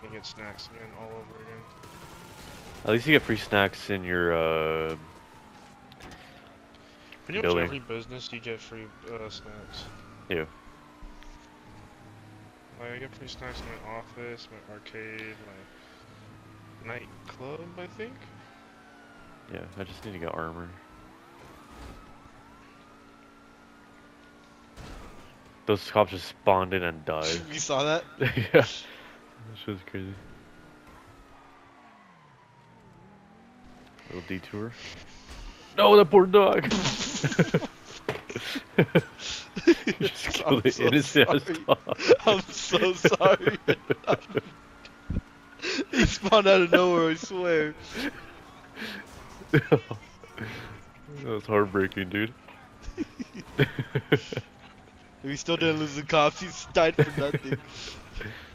and get snacks again all over again. At least you get free snacks in your Pretty much building. every business you get free snacks. Yeah. Like, I get free snacks in my office, my arcade, my nightclub, I think. Yeah, I just need to get armor. Those cops just spawned in and died. You saw that? Yeah. That shit was crazy. Little detour. No, that poor dog! Just killed the innocent ass dog. I'm so sorry. He spawned out of nowhere, I swear. That was heartbreaking, dude. We still didn't lose the cops, he died for nothing.